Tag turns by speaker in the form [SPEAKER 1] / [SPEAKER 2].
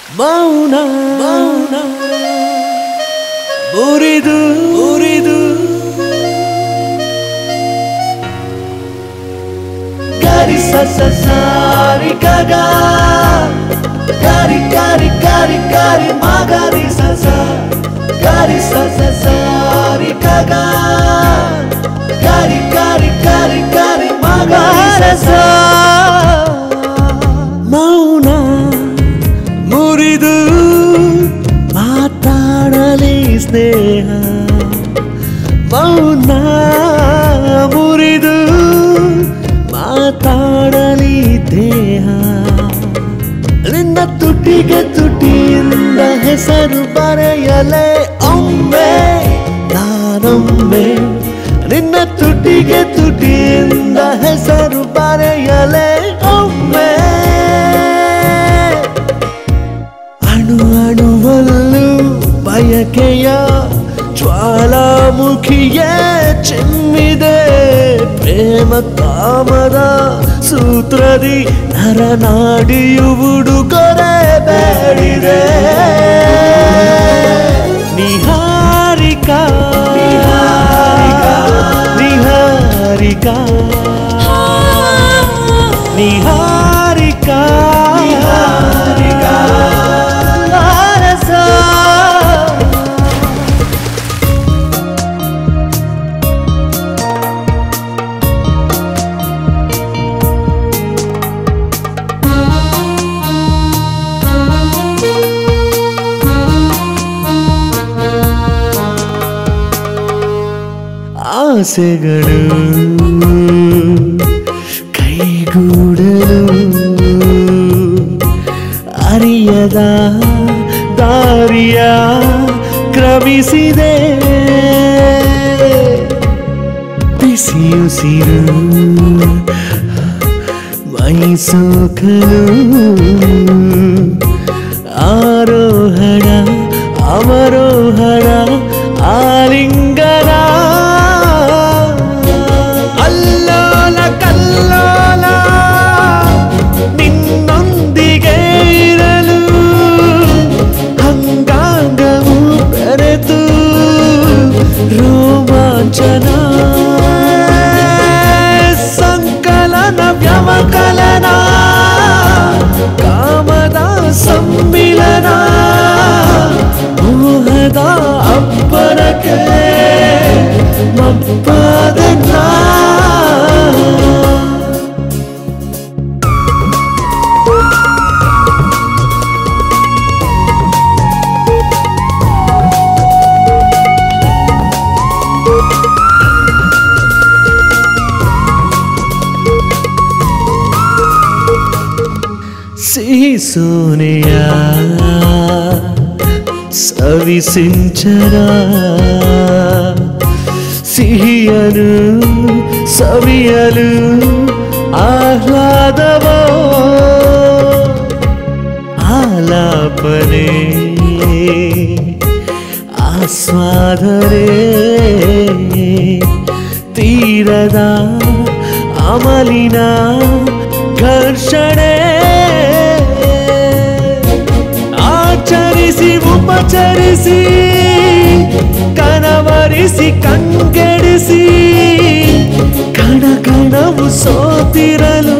[SPEAKER 1] ಮೌನ ಮೌನ ಮುರಿದು ಮುರಿದು ಗರಿ ಸಾರಿ ಗಗ ಗರಿ ಗರಿ ಗರಿ ಗರಿ ಮಗರಿ ಗರಿ ಸಾರಿ ಗಗ ಗರಿ ಗರಿ ಗರಿ ಗರಿ ಮಗರಿ ಮೌನ ಮುರಿದು ಮಾತಾಡಲಿ ಸ್ನೇಹ ಮೌನ ಮುರಿದು ಮಾತಾಡಲಿ ದೇಹ ನಿನ್ನ ತುಟಿಗೆ ತುಟಿಯಿಂದ ಹೆಸರು ಬರೆಯಲೇ ಒಮ್ಮೆ ನಾನೊಮ್ಮೆ ನಿನ್ನ ತುಟಿಗೆ ತುಟಿಯಿಂದ ಹೆಸರು ಬರೆಯಲೇ ಒಮ್ಮೆ ಅಣು ಅಣುವಲ್ಲೂ ಬಯಕೆಯ ಜ್ವಾಲಾಮುಖಿಯೇ ಚಿಮ್ಮಿದೆ ಪ್ರೇಮ ಕಾಮದ ಸೂತ್ರದಿ ನರನಾಡಿಯು ಉಡುಗೊರೆ ಬೇಡಿದೆ ನಿಹಾರಿಕಾ ನಿಹಾರಿಕಾ ನಿಹಾರಿಕಾ ಆಸೆಗಳು ಕೈಗೂಡಲು ಅರಿಯದ ದಾರಿಯ ಕ್ರಮಿಸಿದೆ ಬಿಸಿಯುಸಿರು ಮೈಸೋಕಲು ಆರೋಹಣ ಅವರೋಹಣ ಆಲಿಂಗನ ಅಲ್ಲೋಲ ಕಲ್ಲೋಲ ನಿನ್ನೊಂದಿಗೆ ಇರಲು ಅಂಗಾಂಗವು ಬೆರೆತು ರೋಮಾಂಚನ ಸಂಕಲನ ವ್ಯವಕಲನ ಕಾಮದ ಸಮ್ಮಿಲನ ಮೋಹದ ಅಬ್ಬರಕ್ಕೆ ಮಪ್ಪಾದ ಸಿಹಿ ಸೋನೆಯ ಸವಿಸಿಂಚನ ಸಿಹಿಯನು ಸವಿಯಲು ಆಹ್ಲಾದವೋ ಆಲಾಪನೆ ಆಸ್ವಾದನೆ ತೀರದ ಅಮಲಿನ ಘರ್ಷಣೆ ಆಚರಿಸಿ ಉಪಚರಿಸಿ ಕನವರಿಸಿ ಕಂಗೆಡಿಸಿ ಕಣ ಕಣವು ಸೋತಿರಲು